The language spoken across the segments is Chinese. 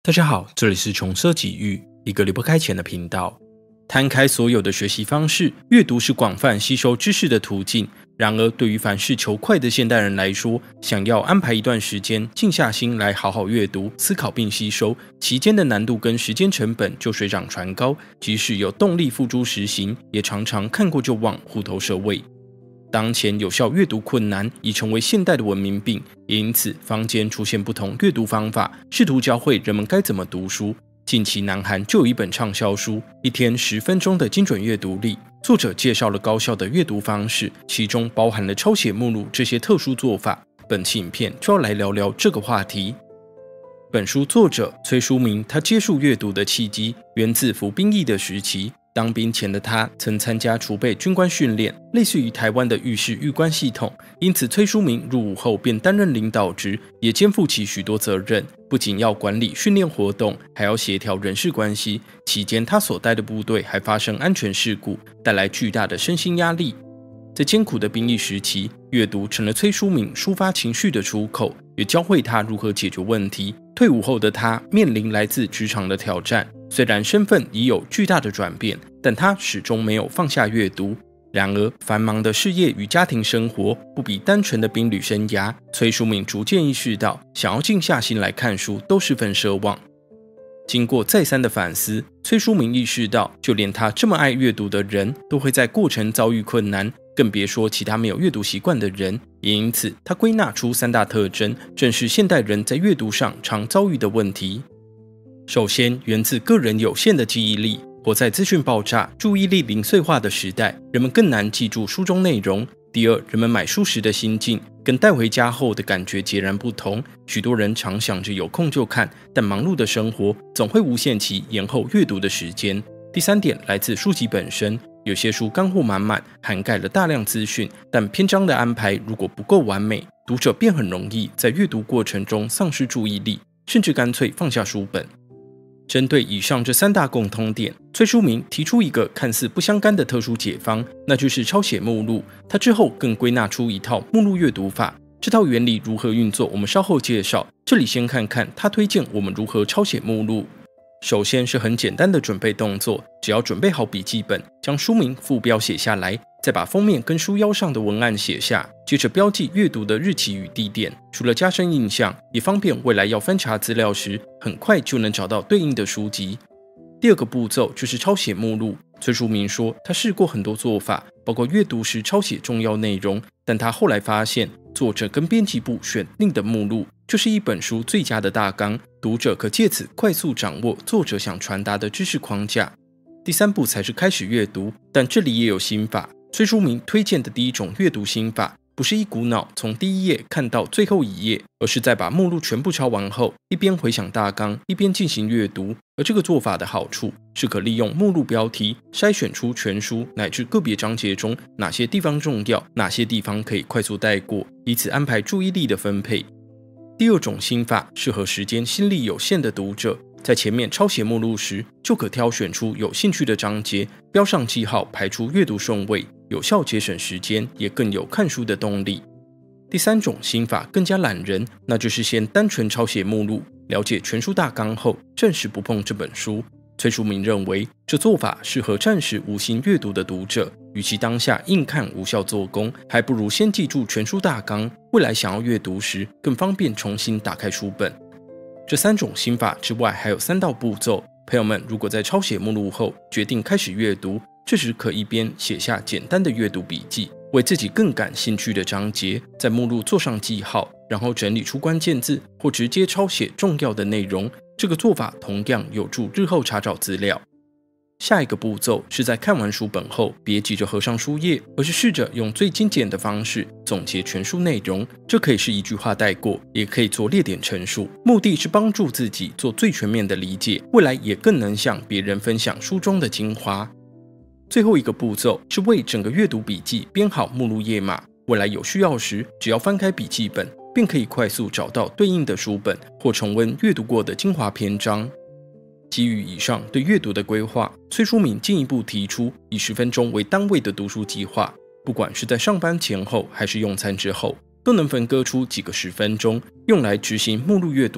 大家好，这里是穷奢极欲，一个离不开钱的频道。摊开所有的学习方式，阅读是广泛吸收知识的途径。然而，对于凡事求快的现代人来说，想要安排一段时间，静下心来好好阅读、思考并吸收，其间的难度跟时间成本就水涨船高。即使有动力付诸实行，也常常看过就忘，虎头蛇尾。当前有效阅读困难已成为现代的文明病，也因此坊间出现不同阅读方法，试图教会人们该怎么读书。近期南韩就有一本畅销书《一天10分钟的精准阅读力》，作者介绍了高效的阅读方式，其中包含了抄写目录这些特殊做法。本期影片就要来聊聊这个话题。本书作者崔书明，他接触阅读的契机源自服兵役的时期。当兵前的他曾参加储备军官训练，类似于台湾的御士预官系统，因此崔书明入伍后便担任领导职，也肩负起许多责任，不仅要管理训练活动，还要协调人事关系。期间他所带的部队还发生安全事故，带来巨大的身心压力。在艰苦的兵役时期，阅读成了崔书明抒发情绪的出口，也教会他如何解决问题。退伍后的他面临来自职场的挑战，虽然身份已有巨大的转变，但他始终没有放下阅读。然而，繁忙的事业与家庭生活不比单纯的兵旅生涯。崔书明逐渐意识到，想要静下心来看书都十分奢望。经过再三的反思，崔书明意识到，就连他这么爱阅读的人，都会在过程遭遇困难，更别说其他没有阅读习惯的人。也因此，他归纳出3大特征，正是现代人在阅读上常遭遇的问题。首先，源自个人有限的记忆力。活在资讯爆炸、注意力零碎化的时代，人们更难记住书中内容。第二，人们买书时的心境跟带回家后的感觉截然不同。许多人常想着有空就看，但忙碌的生活总会无限期延后阅读的时间。第三点来自书籍本身，有些书干货满满，涵盖了大量资讯，但篇章的安排如果不够完美，读者便很容易在阅读过程中丧失注意力，甚至干脆放下书本。针对以上这3大共通点，崔书明提出一个看似不相干的特殊解方，那就是抄写目录。他之后更归纳出一套目录阅读法，这套原理如何运作，我们稍后介绍。这里先看看他推荐我们如何抄写目录。首先是很简单的准备动作，只要准备好笔记本，将书名、副标写下来，再把封面跟书腰上的文案写下，接着标记阅读的日期与地点，除了加深印象，也方便未来要翻查资料时，很快就能找到对应的书籍。第二个步骤就是抄写目录。崔书明说，他试过很多做法，包括阅读时抄写重要内容，但他后来发现，作者跟编辑部选定的目录就是一本书最佳的大纲，读者可借此快速掌握作者想传达的知识框架。第3步才是开始阅读，但这里也有心法。崔书明推荐的第一种阅读心法，不是一股脑从第1页看到最后1页，而是在把目录全部抄完后，一边回想大纲，一边进行阅读。而这个做法的好处是可利用目录标题筛选出全书乃至个别章节中哪些地方重要，哪些地方可以快速带过，以此安排注意力的分配。第2种心法适合时间心力有限的读者，在前面抄写目录时，就可挑选出有兴趣的章节，标上记号，排出阅读顺位，有效节省时间，也更有看书的动力。第3种心法更加懒人，那就是先单纯抄写目录，了解全书大纲后，暂时不碰这本书。崔书明认为，这做法适合暂时无心阅读的读者，与其当下硬看无效做工，还不如先记住全书大纲，未来想要阅读时更方便重新打开书本。这3种心法之外，还有3道步骤。朋友们如果在抄写目录后决定开始阅读，这时可一边写下简单的阅读笔记，为自己更感兴趣的章节在目录做上记号，然后整理出关键字或直接抄写重要的内容。这个做法同样有助日后查找资料。下一个步骤是在看完书本后，别急着合上书页，而是试着用最精简的方式总结全书内容。这可以是一句话带过，也可以做列点陈述，目的是帮助自己做最全面的理解，未来也更能向别人分享书中的精华。最后一个步骤是为整个阅读笔记编好目录页码，未来有需要时，只要翻开笔记本，便可以快速找到对应的书本，或重温阅读过的精华篇章。基于以上对阅读的规划，崔书明进一步提出以10分钟为单位的读书计划，不管是在上班前后还是用餐之后，都能分割出几个10分钟，用来执行目录阅读法，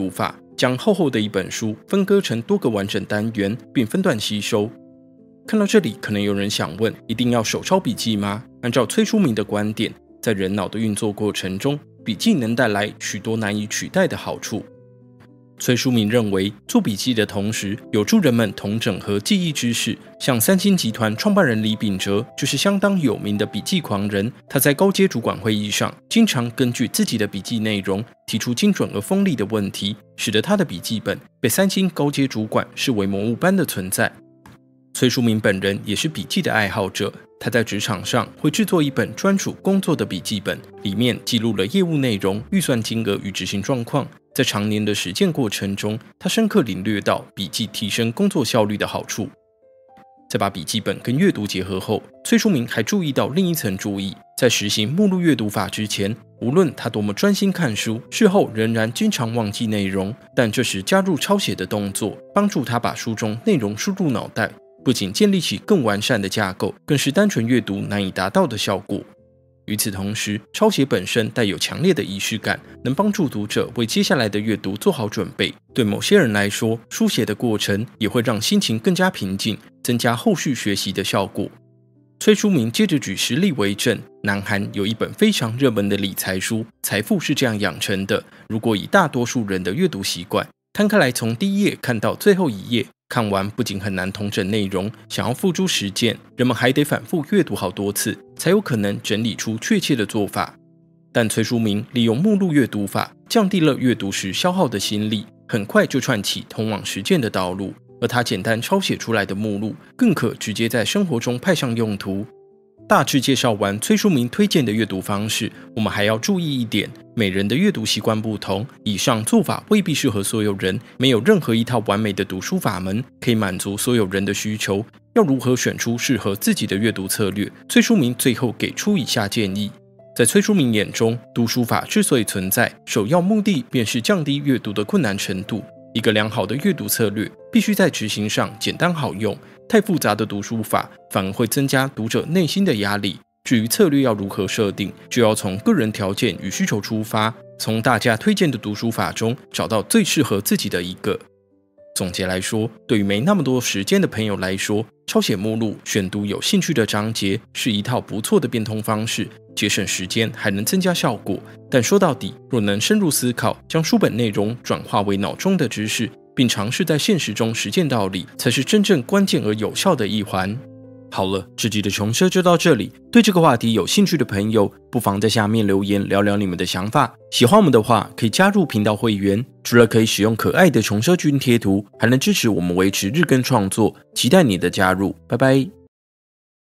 将厚厚的一本书分割成多个完整单元，并分段吸收。看到这里，可能有人想问，一定要手抄笔记吗？按照崔书明的观点，在人脑的运作过程中，笔记能带来许多难以取代的好处。崔书明认为，做笔记的同时，有助人们统整和记忆知识。像三星集团创办人李秉哲就是相当有名的笔记狂人。他在高阶主管会议上，经常根据自己的笔记内容提出精准而锋利的问题，使得他的笔记本被三星高阶主管视为魔物般的存在。崔书明本人也是笔记的爱好者，他在职场上会制作一本专属工作的笔记本，里面记录了业务内容、预算金额与执行状况。在常年的实践过程中，他深刻领略到笔记提升工作效率的好处。在把笔记本跟阅读结合后，崔书明还注意到另一层注意，在实行目录阅读法之前，无论他多么专心看书，事后仍然经常忘记内容，但这时加入抄写的动作，帮助他把书中内容输入脑袋，不仅建立起更完善的架构，更是单纯阅读难以达到的效果。与此同时，抄写本身带有强烈的仪式感，能帮助读者为接下来的阅读做好准备。对某些人来说，书写的过程也会让心情更加平静，增加后续学习的效果。崔书明接着举实例为证，南韩有一本非常热门的理财书《财富是这样养成的》，如果以大多数人的阅读习惯，摊开来从第一页看到最后一页，看完不仅很难统整内容，想要付诸实践，人们还得反复阅读好多次，才有可能整理出确切的做法。但崔书明利用目录阅读法，降低了阅读时消耗的心力，很快就串起通往实践的道路。而他简单抄写出来的目录，更可直接在生活中派上用途。大致介绍完崔书明推荐的阅读方式，我们还要注意一点，每人的阅读习惯不同，以上做法未必适合所有人，没有任何一套完美的读书法门可以满足所有人的需求。要如何选出适合自己的阅读策略？崔书明最后给出以下建议。在崔书明眼中，读书法之所以存在，首要目的便是降低阅读的困难程度。一个良好的阅读策略必须在执行上简单好用，太复杂的读书法反而会增加读者内心的压力。至于策略要如何设定，就要从个人条件与需求出发，从大家推荐的读书法中找到最适合自己的一个。总结来说，对于没那么多时间的朋友来说，抄写目录、选读有兴趣的章节是一套不错的变通方式，节省时间还能增加效果。但说到底，若能深入思考，将书本内容转化为脑中的知识，并尝试在现实中实践道理，才是真正关键而有效的一环。好了，这集的穷奢就到这里。对这个话题有兴趣的朋友，不妨在下面留言聊聊你们的想法。喜欢我们的话，可以加入频道会员，除了可以使用可爱的穷奢君贴图，还能支持我们维持日更创作。期待你的加入，拜拜。